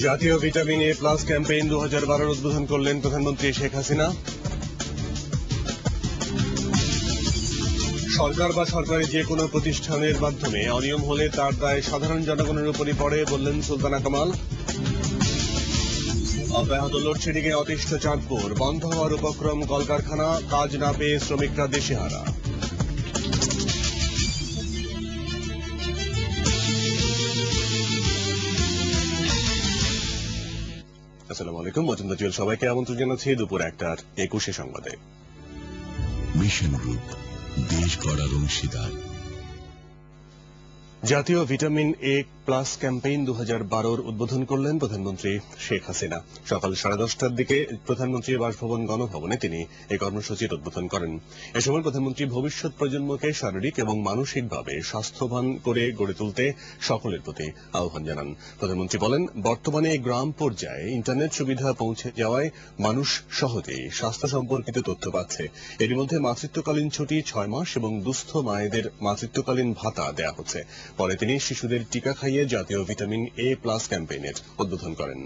জাতীয় vitamin A plus campaign 2012 উদ্বোধন করলেন প্রধানমন্ত্রী শেখ হাসিনা। সরকার বা সরকারি যে কোনো প্রতিষ্ঠানের মাধ্যমে অনিয়ম হলে তার দায় সাধারণ জনগণের উপরই পড়ে বললেন সুলতানা কামাল। অব্যাহত লোডশেডিং এ অতিষ্ঠ চাঁদপুর, বন্ধ হওয়ার উপক্রম কলকারখানা, কাজ না পেয়ে শ্রমিকরা দিশেহারা। আসসালামু আলাইকুম, মজুমদার জুয়েল সবাইকে আমন্ত্রণ জানাচ্ছি দুপুর 1টার 21 সংবাদে। মিশন গ্রুপ, দেশ গড়ার অংশীদার। জাতীয় ভিটামিন এ প্লাস ক্যাম্পেইন 2012 উদ্বোধন করলেন প্রধানমন্ত্রী শেখ হাসিনা। সকাল 10:30টার দিকে প্রধানমন্ত্রীর বাসভবন গণভবনে তিনি এই কর্মসূচির উদ্বোধন করেন। এ সময় প্রধানমন্ত্রী ভবিষ্যৎ প্রজন্মকে শারীরিক এবং মানসিকভাবে স্বাস্থ্যবান করে গড়ে তুলতে সকলের প্রতি আহ্বান জানান। প্রধানমন্ত্রী বলেন, বর্তমানে গ্রাম পর্যায়ে ইন্টারনেট সুবিধা পৌঁছে যাওয়ায় মানুষ সহজেই স্বাস্থ্য সম্পর্কিত তথ্য পাচ্ছে। এর মধ্যে মাতৃত্বকালীন ছুটি 6 মাস এবং দুস্থ মায়েদের মাতৃত্বকালীন ভাতা দেয়া হচ্ছে। পরে তিনি শিশুদের টিকা খাইয়ে জাতীয় ভিটামিন এ প্লাস ক্যাম্পেইনের উদ্বোধন করেন।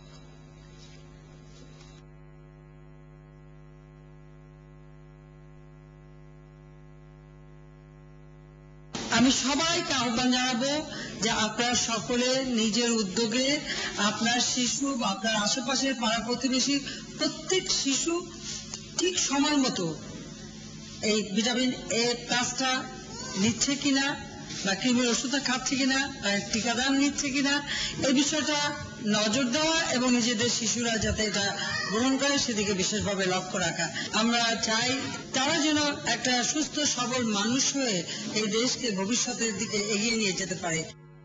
আমি সবাইকে আহ্বান জানাবো যে আপনারা সকলে নিজের উদ্যোগে আপনার শিশু বা আপনার আশেপাশের পাড়া প্রতিবেশী প্রত্যেক শিশু ঠিক সময় মতো এই ভিটামিন এ প্লাসটা নিচ্ছে কিনা বা কৃমির ওষুধটা খাচ্ছে কিনা, টিকাদান নিচ্ছে কিনা, এই বিষয়টা নজর দেওয়া এবং নিজেদের শিশুরা যাতে এটা গ্রহণ করে সেদিকে বিশেষভাবে লক্ষ্য রাখা। আমরা চাই তারা যেন একটা সুস্থ সবল মানুষ হয়ে এই দেশকে ভবিষ্যতের দিকে এগিয়ে নিয়ে যেতে পারে।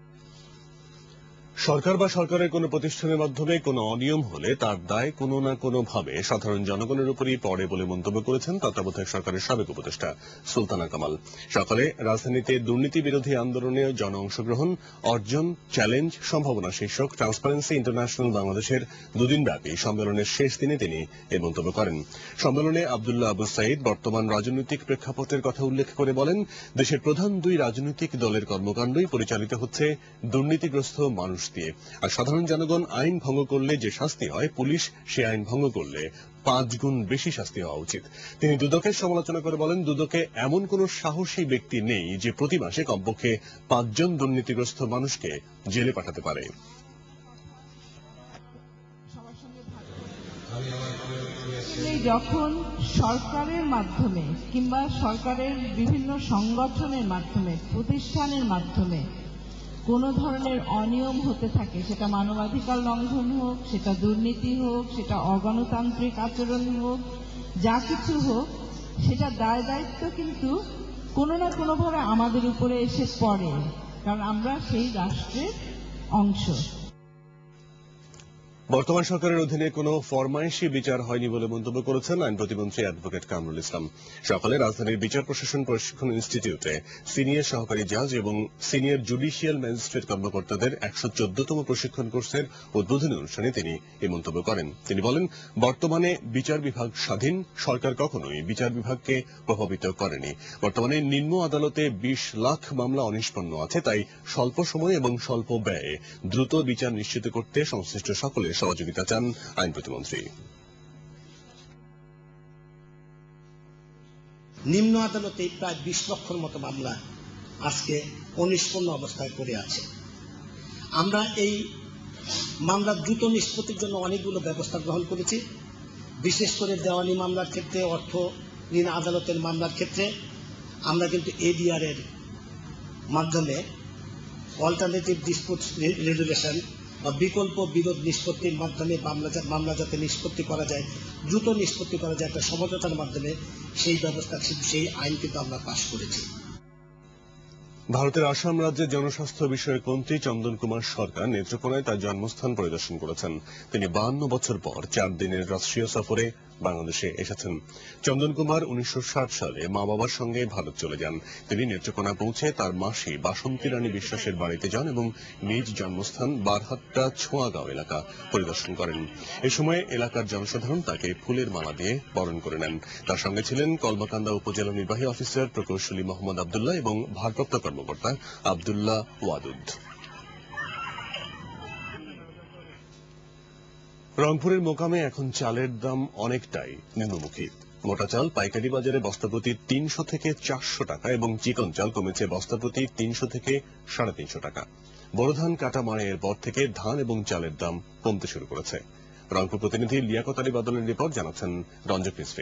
সরকার বা সরকারের কোন প্রতিষ্ঠানের মাধ্যমে কোনো অনিয়ম হলে তার দায় কোনো না কোনো ভাবে সাধারণ জনগণের উপরই পড়ে বলে মন্তব্য করেছেন তত্ত্বাবধায়ক সরকারের সাবেক উপদেষ্টা সুলতানা কামাল। সকালে রাজধানীতে দুর্নীতি বিরোধী আন্দোলনে জন অংশগ্রহণ, অর্জন, চ্যালেঞ্জ, সম্ভাবনা শীর্ষক ট্রান্সপারেন্সি ইন্টারন্যাশনাল বাংলাদেশের দুদিনব্যাপী সম্মেলনের শেষ দিনে তিনি এই মন্তব্য করেন। সম্মেলনে আব্দুল্লাহ আবু সাইদ বর্তমান রাজনৈতিক প্রেক্ষাপটের কথা উল্লেখ করে বলেন, দেশের প্রধান দুই রাজনৈতিক দলের কর্মকাণ্ডই পরিচালিত হচ্ছে দুর্নীতিগ্রস্ত মানুষ দিয়ে। আর সাধারণ জনগণ আইন ভঙ্গ করলে যে শাস্তি হয়, পুলিশ সে আইন ভঙ্গ করলে 5 গুণ বেশি শাস্তি হওয়া উচিত। তিনি দুদকের সমালোচনা করে বলেন, দুদকে এমন কোন সাহসী ব্যক্তি নেই যে প্রতি মাসে কমপক্ষে 5 জন দুর্নীতিগ্রস্ত মানুষকে জেলে পাঠাতে পারে। যখন সরকারের মাধ্যমে কিংবা সরকারের বিভিন্ন সংগঠনের মাধ্যমে, প্রতিষ্ঠানের মাধ্যমে কোন ধরনের অনিয়ম হতে থাকে, সেটা মানবাধিকার লঙ্ঘন হোক, সেটা দুর্নীতি হোক, সেটা অগণতান্ত্রিক আচরণ হোক, যা কিছু হোক, সেটা দায় দায়িত্ব কিন্তু কোনো না কোনোভাবে আমাদের উপরে এসে পড়ে, কারণ আমরা সেই রাষ্ট্রের অংশ। বর্তমান সরকারের অধীনে কোনো ফরমায়েশি বিচার হয়নি বলে মন্তব্য করেছেন আইন প্রতিমন্ত্রী অ্যাডভোকেট কামরুল ইসলাম। সকালে রাজধানীর বিচার প্রশাসন প্রশিক্ষণ ইনস্টিটিউটে সিনিয়র সহকারী জাজ এবং সিনিয়র জুডিশিয়াল ম্যাজিস্ট্রেট কর্মকর্তাদের 114তম প্রশিক্ষণ কোর্সের উদ্বোধনী অনুষ্ঠানে তিনি এই মন্তব্য করেন। তিনি বলেন, বর্তমানে বিচার বিভাগ স্বাধীন, সরকার কখনোই বিচার বিভাগকে প্রভাবিত করেনি। বর্তমানে নিম্ন আদালতে 20 লাখ মামলা অনিষ্পন্ন আছে, তাই স্বল্প সময় এবং স্বল্প ব্যয়ে দ্রুত বিচার নিশ্চিত করতে সংশ্লিষ্ট সকলের সহযোগিতা চান আইন প্রতিমন্ত্রী। নিম্ন আদালতে প্রায় 20 লক্ষের মতো মামলা আজকে অনিষ্পন্ন অবস্থায় পড়ে আছে। আমরা এই মামলা দ্রুত নিষ্পত্তির জন্য অনেকগুলো ব্যবস্থা গ্রহণ করেছি। বিশেষ করে দেওয়ানি মামলার ক্ষেত্রে, অর্থ ঋণ আদালতের মামলার ক্ষেত্রে আমরা কিন্তু এডিআর এর মাধ্যমে অল্টারনেটিভ ডিসপিউট রেজুলেশন বা বিকল্প বিরোধ নিষ্পত্তির মাধ্যমে মামলা যাতে নিষ্পত্তি করা যায়, দ্রুত নিষ্পত্তি করা যায় একটা সমঝোতার মাধ্যমে, সেই ব্যবস্থা, সেই আইন কিন্তু আমরা পাশ করেছি। ভারতের আসাম রাজ্যের জনস্বাস্থ্য বিষয়ক মন্ত্রী চন্দন কুমার সরকার নেত্রকোনায় তার জন্মস্থান পরিদর্শন করেছেন। তিনি 52 বছর পর 4 দিনের রাষ্ট্রীয় সফরে বাংলাদেশে এসেছেন। চন্দন কুমার 1960 সালে মা বাবার সঙ্গে ভারত চলে যান। তিনি নেত্রকোনা পৌঁছে তার মাসি বাসন্তী রানী বিশ্বাসের বাড়িতে যান এবং নিজ জন্মস্থান বারহাট্টা ছোঁয়াগাঁও এলাকা পরিদর্শন করেন। এ সময় এলাকার জনসাধারণ তাকে ফুলের মালা দিয়ে বরণ করে নেন। তার সঙ্গে ছিলেন কলমাকান্দা উপজেলা নির্বাহী অফিসার প্রকৌশলী মোহাম্মদ আবদুল্লাহ এবং ভারপ্রাপ্ত কর্মকর্তা আবদুল্লাহ ওয়াদুদ। রংপুরের মোকামে এখন চালের দাম অনেকটাই নিম্নমুখী। মোটা চাল পাইকারি বাজারে বস্তা প্রতি 300 থেকে 400 টাকা এবং চিকন চাল কমেছে বস্তা প্রতি 300 থেকে 350 টাকা। বড় ধান কাটা মাড়াইয়ের পর থেকে ধান এবং চালের দাম কমতে শুরু করেছে। রংপুর প্রতিনিধি লিয়াকত আলী বাদলের রিপোর্ট, জানাচ্ছেন রঞ্জক মিস্ত্রি।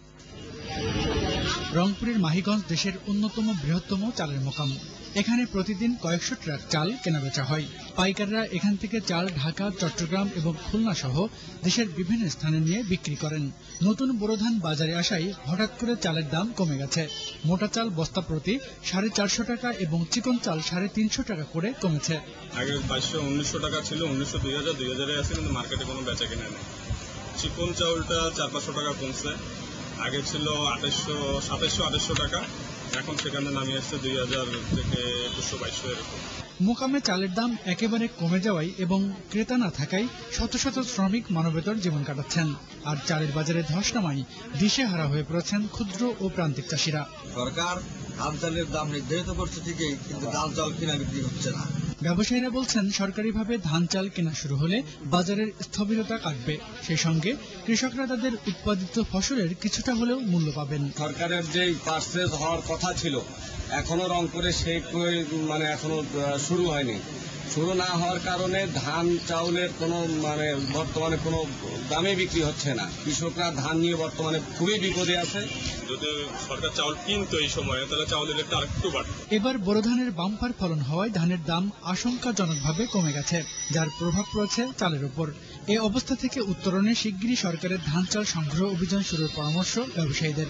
রংপুরের মাহিগঞ্জ দেশের অন্যতম বৃহত্তম চালের মোকাম। এখানে প্রতিদিন কয়েকশো ট্রাক চাল কেনাবেচা হয়। পাইকাররা এখান থেকে চাল ঢাকা, চট্টগ্রাম এবং খুলনা সহ দেশের বিভিন্ন স্থানে নিয়ে বিক্রি করেন। নতুন বোরো ধান বাজারে আসায় হঠাৎ করে চালের দাম কমে গেছে। মোটা চাল বস্তা প্রতি 450 টাকা এবং চিকন চাল 350 টাকা করে কমেছে। আগে 2200-1900 টাকা ছিল, 1900, 2000, 2000 আছে, কিন্তু মার্কেটে কোনো বেচা কেনা নেই। চিকন চাউলটা 400-500 টাকা কমছে। আগে ছিল 2700-2800 টাকা, এখন সেখানে নামিয়ে আসছে 2000 থেকে 2100-2200 এরকম। মোকামে চালের দাম একেবারে কমে যাওয়ায় এবং ক্রেতা না থাকায় শত শত শ্রমিক মানবেতর জীবন কাটাচ্ছেন। আর চালের বাজারে ধস নামায় দিশেহারা হয়ে পড়েছেন ক্ষুদ্র ও প্রান্তিক চাষিরা। সরকার ধান চালের দাম নির্ধারিত করছে ঠিকই, কিন্তু ধান চাল কিনা বিক্রি হচ্ছে না। ব্যবসায়ীরা বলছেন সরকারিভাবে ধান চাল কেনা শুরু হলে বাজারের স্থবিরতা কাটবে, সেই সঙ্গে কৃষকরা তাদের উৎপাদিত ফসলের কিছুটা হলেও মূল্য পাবেন। সরকারের যে পারচেজ হওয়ার কথা ছিল এখনো রংপুরে সেই এখনো শুরু হয়নি। শুরু না হওয়ার কারণে ধান চাউলের কোনো বর্তমানে কোনো দামে বিক্রি হচ্ছে না। কৃষকরা ধান নিয়ে বর্তমানে খুবই বিপদে আছে। যদি সরকার চাউল কিনতো এই সময়ে, তাহলে চাউলের রেটটা আরেকটু বাড়তো। এবার বোরো ধানের বাম্পার ফলন হওয়ায় ধানের দাম আশঙ্কাজনকভাবে কমে গেছে, যার প্রভাব পড়েছে চালের উপর। এ অবস্থা থেকে উত্তরণে শিগগিরই সরকারের ধান চাল সংগ্রহ অভিযান শুরুর পরামর্শ ব্যবসায়ীদের।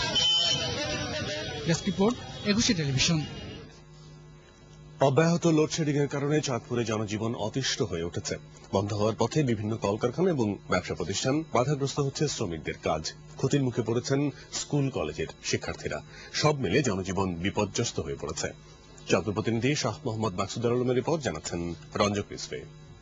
Desk report, 21 television. অব্যাহত লোডশেডিং এর কারণে চাঁদপুরে জনজীবন অতিষ্ঠ হয়ে উঠেছে। বন্ধ হওয়ার পথে বিভিন্ন কলকারখানা এবং ব্যবসা প্রতিষ্ঠান, বাধাগ্রস্ত হচ্ছে শ্রমিকদের কাজ, ক্ষতির মুখে পড়েছেন স্কুল কলেজের শিক্ষার্থীরা। সব মিলে জনজীবন বিপর্যস্ত হয়ে পড়েছে। চাঁদপুর প্রতিনিধি শাহ মোহাম্মদ মাকসুদুর আলমের রিপোর্ট, জানাচ্ছেন রঞ্জক মিস্ত্রি।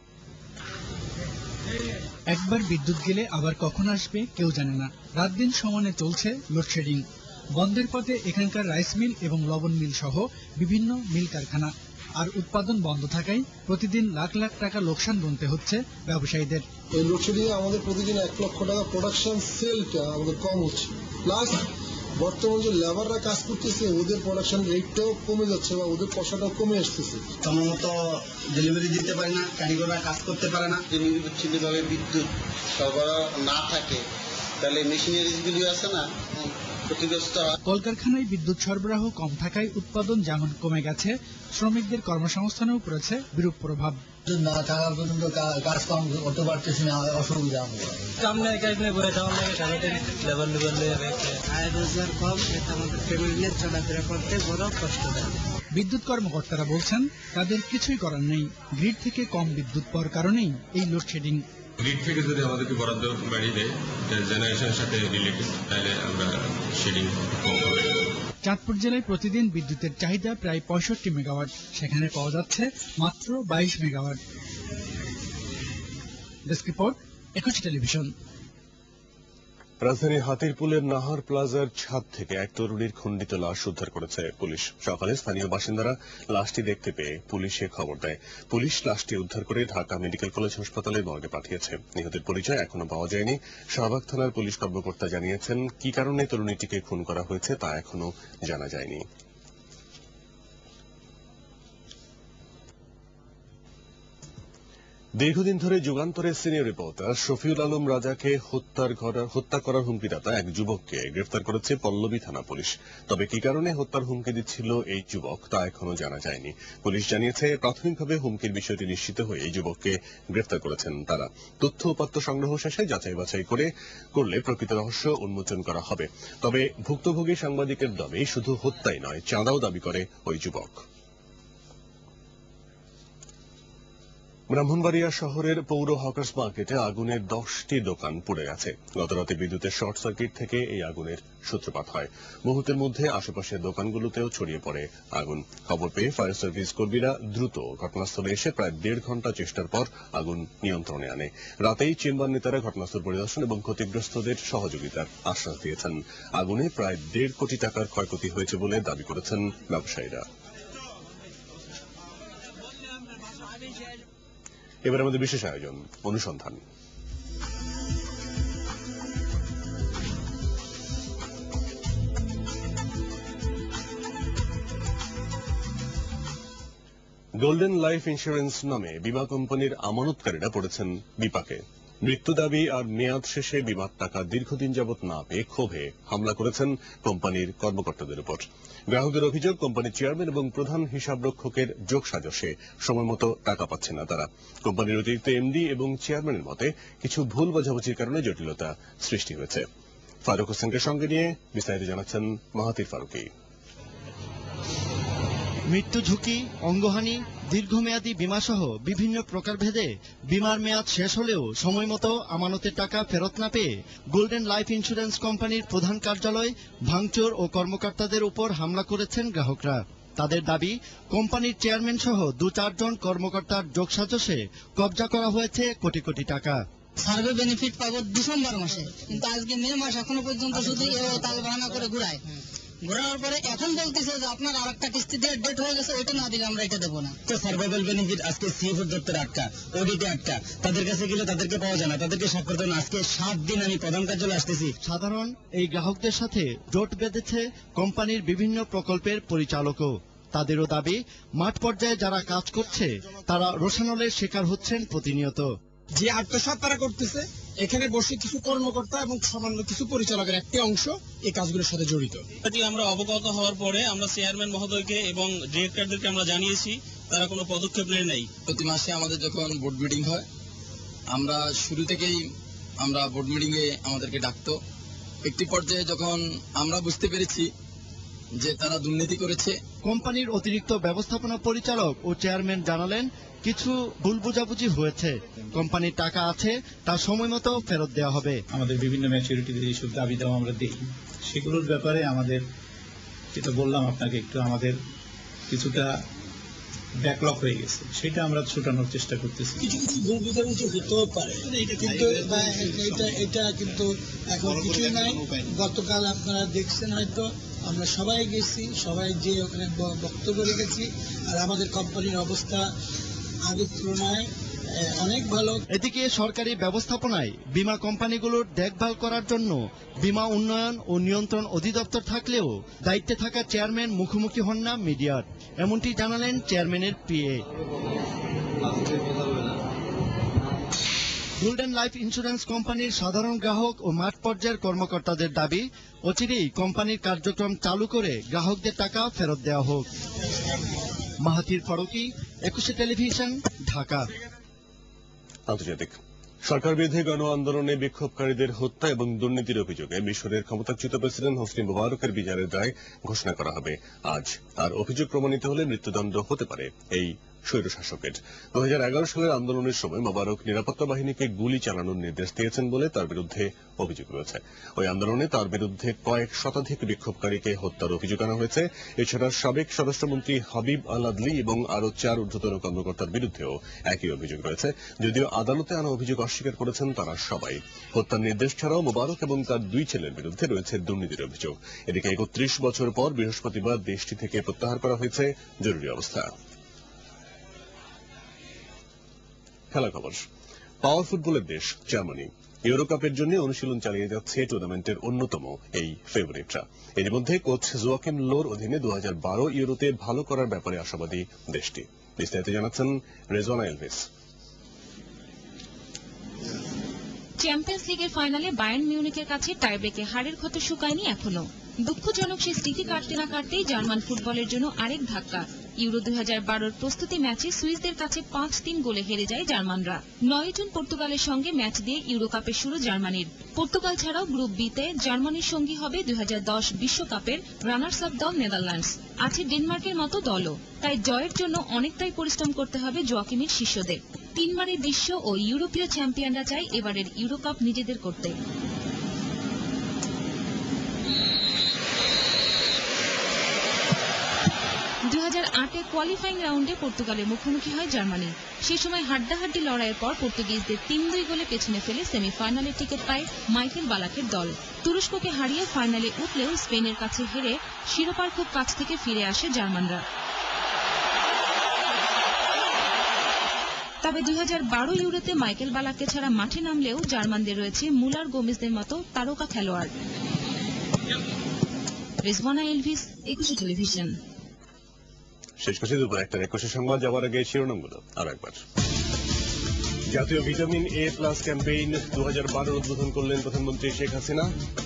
একবার বিদ্যুৎ গেলে আবার কখন আসবে কেউ জানে না। রাত দিন সমানে চলছে লোডশেডিং। বন্ধের পথে এখানকার রাইস মিল এবং লবণ মিল সহ বিভিন্ন মিল কারখানা। আর উৎপাদন বন্ধ থাকায় প্রতিদিন লাখ লাখ টাকা লোকসান গুনতে হচ্ছে ব্যবসায়ীদের। এই লোডশেডিং আমাদের প্রতিদিন 1 লক্ষ টাকা প্রোডাকশন সেলটা আমাদের কম হচ্ছে, প্লাস বর্তমান যে লেবাররা কাজ করতেছে ওদের প্রোডাকশন রেটটাও কমে যাচ্ছে বা ওদের পয়সাটাও কমে আসতেছে। সময় মতো ডেলিভারি দিতে পারে না, কারিগররা কাজ করতে পারে না। যদি বিচ্ছিন্নভাবে বিদ্যুৎ সরবরাহ না থাকে তাহলে মেশিনারিজগুলি আছে না ক্ষতিগ্রস্ত হয়। কলকারখানায় বিদ্যুৎ সরবরাহ কম থাকায় উৎপাদন যেমন কমে গেছে, শ্রমিকদের কর্মসংস্থানেও পড়েছে বিরূপ প্রভাব। না থাকা পর্যন্ত কাজ কম করতে পারতেছি না, অসুবিধা সামনে এখানে বলে যাওয়া লাগে, সারাদিন লেবার আয় রোজগার কম, এটা আমাদের ফ্যামিলি চলাফেরা করতে বড় কষ্ট দেয়। বিদ্যুৎ কর্মকর্তারা বলছেন তাদের কিছুই করার নেই। গ্রিড থেকে কম বিদ্যুৎ পাওয়ার কারণেই এই লোডশেডিং। গ্রিড থেকে যদি আমাদেরকে বরাদ্দ বাড়িয়ে দেয় জেনারেশনের সাথে রিলেটেড, তাহলে আমরা শেডিং কম হবে। চাঁদপুর জেলায় প্রতিদিন বিদ্যুতের চাহিদা প্রায় 65 মেগাওয়াট, সেখানে পাওয়া যাচ্ছে মাত্র 22 মেগাওয়াট। Desk report, 21 television. রাজধানীর হাতিরপুলের নাহার প্লাজার ছাদ থেকে এক তরুণীর খণ্ডিত লাশ উদ্ধার করেছে পুলিশ। সকালে স্থানীয় বাসিন্দারা লাশটি দেখতে পেয়ে পুলিশে খবর দেয়। পুলিশ লাশটি উদ্ধার করে ঢাকা মেডিকেল কলেজ হাসপাতালের মর্গে পাঠিয়েছে। নিহতের পরিচয় এখনো পাওয়া যায়নি। শাহবাগ থানার পুলিশ কর্মকর্তা জানিয়েছেন, কি কারণে তরুণীটিকে খুন করা হয়েছে তা এখনো জানা যায়নি। দীর্ঘদিন ধরে যুগান্তরের সিনিয়র রিপোর্টার শফিউল আলম রাজাকে হত্যা করার হুমকিদাতা এক যুবককে গ্রেফতার করেছে পল্লবী থানা পুলিশ। তবে কি কারণে হত্যার হুমকি দিচ্ছিল এই যুবক তা এখনো জানা যায়নি। পুলিশ জানিয়েছে, প্রাথমিকভাবে হুমকির বিষয়টি নিশ্চিত হয়ে এই যুবককে গ্রেফতার করেছেন তারা। তথ্য উপাত্ত সংগ্রহ শেষে যাচাই বাছাই করলে প্রকৃত রহস্য উন্মোচন করা হবে। তবে ভুক্তভোগী সাংবাদিকের দাবি, শুধু হত্যাই নয়, চাঁদাও দাবি করে ওই যুবক। ব্রাহ্মণবাড়িয়া শহরের পৌর হকার্স মার্কেটে আগুনের 10টি দোকান পুড়ে গেছে। গতরাতে বিদ্যুতের শর্ট সার্কিট থেকে এই আগুনের সূত্রপাত হয়। মুহূর্তের মধ্যে আশেপাশের দোকানগুলোতেও ছড়িয়ে পড়ে আগুন। খবর পেয়ে ফায়ার সার্ভিস কর্মীরা দ্রুত ঘটনাস্থলে এসে প্রায় 1.5 ঘন্টা চেষ্টার পর আগুন নিয়ন্ত্রণে আনে। রাতেই চেম্বার নেতারা ঘটনাস্থল পরিদর্শন এবং ক্ষতিগ্রস্তদের সহযোগিতার আশ্বাস দিয়েছেন। আগুনে প্রায় 1.5 কোটি টাকার ক্ষয়ক্ষতি হয়েছে বলে দাবি করেছেন ব্যবসায়ীরা। এবার আমাদের বিশেষ আয়োজন অনুসন্ধান। গোল্ডেন লাইফ ইন্স্যুরেন্স নামে বীমা কোম্পানির আমানতকারীরা পড়েছেন বিপাকে। মৃত্যু দাবি আর মেয়াদ শেষে বীমার টাকা দীর্ঘদিন যাবৎ না পেয়ে ক্ষোভে হামলা করেছেন কোম্পানির কর্মকর্তাদের উপর। গ্রাহকদের অভিযোগ, কোম্পানির চেয়ারম্যান এবং প্রধান হিসাবরক্ষকের যোগসাজশে সময়মতো টাকা পাচ্ছে না তারা। কোম্পানির অতিরিক্ত এমডি এবং চেয়ারম্যানের মতে কিছু ভুল বোঝাবুঝির কারণে জটিলতা সৃষ্টি হয়েছে। ফারুক হোসেনকে সঙ্গে নিয়ে বিস্তারিত জানাচ্ছেন মাহাতির ফারুকী। মৃত্যু ঝুঁকি, অঙ্গহানি, দীর্ঘমেয়াদী বীমা সহ বিভিন্ন প্রকারভেদে বীমার মেয়াদ শেষ হলেও সময়মতো আমানতের টাকা ফেরত না পেয়ে গোল্ডেন লাইফ ইন্স্যুরেন্স কোম্পানির প্রধান কার্যালয় ভাঙচুর ও কর্মকর্তাদের উপর হামলা করেছেন গ্রাহকরা। তাদের দাবি, কোম্পানির চেয়ারম্যান সহ 2-4 জন কর্মকর্তার যোগসাজশে কবজা করা হয়েছে কোটি কোটি টাকা। সার্ভে বেনিফিট পাবো ডিসেম্বর মাসে, কিন্তু আজকে মে মাস এখনো পর্যন্ত শুধু তাল বাহানা করে ঘুরায়। ঘোরানোর পরে এখন বলতেছে যে আপনার আর একটা কিস্তি দিয়ে ডেট হয়ে গেছে, ওইটা না দিলে আমরা এটা দেবো না। তো সার্ভাইভাল বেনিফিট আজকে সিএফ দপ্তরে আটকা, অডিটে আটকা, তাদের কাছে গেলে তাদেরকে পাওয়া যায় না, তাদেরকে স্বাক্ষর দেন। আজকে 7 দিন আমি প্রধান কার্যালয়ে আসতেছি। সাধারণ এই গ্রাহকদের সাথে জোট বেঁধেছে কোম্পানির বিভিন্ন প্রকল্পের পরিচালকও। তাদেরও দাবি, মাঠ পর্যায়ে যারা কাজ করছে তারা রোশানলের শিকার হচ্ছেন প্রতিনিয়ত। যে আত্মসাৎ তারা করতেছে, এখানে বসে কিছু কর্মকর্তা এবং সামান্য কিছু পরিচালকের একটি অংশ এই কাজগুলোর সাথে জড়িত। আমরা অবগত হওয়ার পরে আমরা চেয়ারম্যান মহোদয়কে এবং ডিরেক্টরদেরকে আমরা জানিয়েছি, তারা কোনো পদক্ষেপ নেয় নাই। প্রতি মাসে আমাদের যখন বোর্ড মিটিং হয়, আমরা শুরু থেকেই আমরা বোর্ড মিটিং এ আমাদেরকে ডাকতো। একটি পর্যায়ে যখন আমরা বুঝতে পেরেছি যে তারা দুর্নীতি করেছে, কোম্পানির অতিরিক্ত ব্যবস্থাপনা পরিচালক ও চেয়ারম্যান জানালেন, কিছু ভুল বোঝাবুঝি হয়েছে, কোম্পানির টাকা আছে, তা সময় মতো ফেরত দেওয়া হবে। আমাদের বিভিন্ন ম্যাচুরিটিতে যেসব দাবি দেওয়া আমরা দেখি, সেগুলোর ব্যাপারে আমাদের, যেটা বললাম আপনাকে একটু, আমাদের কিছুটা ব্যাকলগ হয়ে গেছে, সেটা আমরা ছোটানোর চেষ্টা করতেছি। কিছু কিছু ভুল বোঝাবুঝি হতেও পারে, এটা কিন্তু এখন কিছুই নাই। গতকাল আপনারা দেখছেন হয়তো, আমরা সবাই গেছি, সবাই যে ওখানে বক্তব্য রেখেছি, আর আমাদের কোম্পানির অবস্থা আগের তুলনায় অনেক ভালো। এদিকে সরকারি ব্যবস্থাপনায় বীমা কোম্পানিগুলোর দেখভাল করার জন্য বীমা উন্নয়ন ও নিয়ন্ত্রণ অধিদপ্তর থাকলেও দায়িত্বে থাকা চেয়ারম্যান মুখোমুখি হন না মিডিয়ার, এমনটি জানালেন চেয়ারম্যানের পিএ। গোল্ডেন লাইফ ইন্স্যুরেন্স কোম্পানির সাধারণ গ্রাহক ও মাঠ পর্যায়ের কর্মকর্তাদের দাবি, অচিরেই কোম্পানির কার্যক্রম চালু করে গ্রাহকদের টাকা ফেরত দেওয়া হোক। মাহাতির ফারুকী, 21 টেলিভিশন, ঢাকা। আন্তর্জাতিক। সরকার বিরোধী গণ আন্দোলনে বিক্ষোভকারীদের হত্যা এবং দুর্নীতির অভিযোগে মিশরের ক্ষমতাচ্যুত প্রেসিডেন্ট হোসনি মুবারকের বিচারের রায় ঘোষণা করা হবে আজ। আর অভিযোগ প্রমাণিত হলে মৃত্যুদণ্ড হতে পারে এই স্বৈরশাসকের। 2011 সালের আন্দোলনের সময় মুবারক নিরাপত্তা বাহিনীকে গুলি চালানোর নির্দেশ দিয়েছেন বলে তার বিরুদ্ধে অভিযোগ রয়েছে। ওই আন্দোলনে তার বিরুদ্ধে কয়েক শতাধিক বিক্ষোভকারীকে হত্যার অভিযোগ আনা হয়েছে। এছাড়া সাবেক স্বরাষ্ট্রমন্ত্রী হাবিব আল আদলি এবং আরো 4 ঊর্ধ্বতন কর্মকর্তার বিরুদ্ধেও একই অভিযোগ রয়েছে। যদিও আদালতে আনা অভিযোগ অস্বীকার করেছেন তারা সবাই। হত্যার নির্দেশ ছাড়াও মুবারক এবং তার 2 ছেলের বিরুদ্ধে রয়েছে দুর্নীতির অভিযোগ। এদিকে 31 বছর পর বৃহস্পতিবার দেশটি থেকে প্রত্যাহার করা হয়েছে জরুরি অবস্থা। খেলা খবর। পাওয়ার ফুটবলের দেশ জার্মানি ইউরো কাপের জন্য অনুশীলন চালিয়ে যাচ্ছে টুর্নামেন্টের অন্যতম এই ফেভারিটরা। এর মধ্যে কোচ জোয়াকিম লোর অধীনে 2012 ইউরোতে ভালো করার ব্যাপারে আশাবাদী দেশটি। বিস্তারিত জানাচ্ছেন রেজওয়ানা এলভিস। চ্যাম্পিয়ন্স লিগের ফাইনালে বায়ার্ন মিউনিখের কাছে টাইব্রেকে হারের ক্ষত শুকায়নি এখনো। দুঃখজনক সেই স্মৃতি কাটতে না কাটতেই জার্মান ফুটবলের জন্য আরেক ধাক্কা। ইউরো 2012 প্রস্তুতি ম্যাচে সুইসদের কাছে 5-3 গোলে হেরে যায় জার্মানরা। 9 জুন পর্তুগালের সঙ্গে ম্যাচ দিয়ে ইউরো কাপের শুরু জার্মানির। পর্তুগাল ছাড়াও গ্রুপ বিতে জার্মানির সঙ্গী হবে 2010 বিশ্বকাপের রানার্স আপ দল নেদারল্যান্ডস। আছে ডেনমার্কের মতো দলও। তাই জয়ের জন্য অনেকটাই পরিশ্রম করতে হবে জোয়াকিমের শিষ্যদের। 3 বারের বিশ্ব ও ইউরোপীয় চ্যাম্পিয়নরা চায় এবারের ইউরো কাপ নিজেদের করতে। 2008 কোয়ালিফাইং রাউন্ডে পর্তুগালের মুখোমুখি হয় জার্মানি। সেই সময় হাড্ডাহাড্ডি লড়াইয়ের পর পর্তুগিজদের 3-2 গোলে পেছনে ফেলে সেমিফাইনালে টিকিট পায় মাইকেল বালাকের দল। তুরস্ককে হারিয়ে ফাইনালে উঠলেও স্পেনের কাছে হেরে শিরোপার খুব কাছ থেকে ফিরে আসে জার্মানরা। তবে 2012 ইউরোতে মাইকেল বালাককে ছাড়া মাঠে নামলেও জার্মানদের রয়েছে মুলার গোমেজদের মতো তারকা খেলোয়াড়। Rezwana Elvis, 21 television. শেষ করছি দুপুর 1:21 সংবাদ যাওয়ার আগে শিরোনামগুলো আর একবার। জাতীয় ভিটামিন এ প্লাস ক্যাম্পেইন 2012 উদ্বোধন করলেন প্রধানমন্ত্রী শেখ হাসিনা।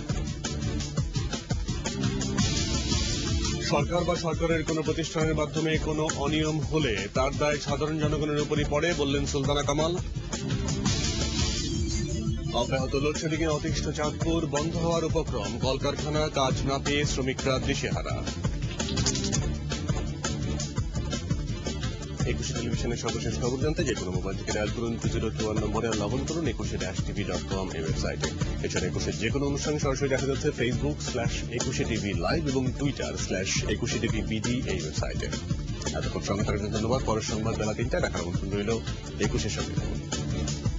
সরকার বা সরকারের কোন প্রতিষ্ঠানের মাধ্যমে কোনো অনিয়ম হলে তার দায় সাধারণ জনগণের উপরই পড়ে, বললেন সুলতানা কামাল। অব্যাহত লোডশেডিং এ অতিষ্ঠ চাঁদপুর, বন্ধ হওয়ার উপক্রম কলকারখানা, কাজ না পেয়ে শ্রমিকরা দিশেহারা। 21 টেলিভিশনের সর্বশেষ খবর জানতে যে কোনো মোবাইল থেকে ডায়াল করুন 2021 নম্বরে আর লগ ইন করুন 21-tv.com এই ওয়েবসাইটে। এছাড়া 21 যে কোনো অনুষ্ঠান সরাসরি দেখা যাচ্ছে Facebook/21TV লাইভ এবং Twitter/21TVBD এই ওয়েবসাইটে। এতক্ষণ সঙ্গে থাকার জন্য ধন্যবাদ। পরের সংবাদ বেলা 3টায় দেখার আমন্ত্রণ রইল 21 সঙ্গে।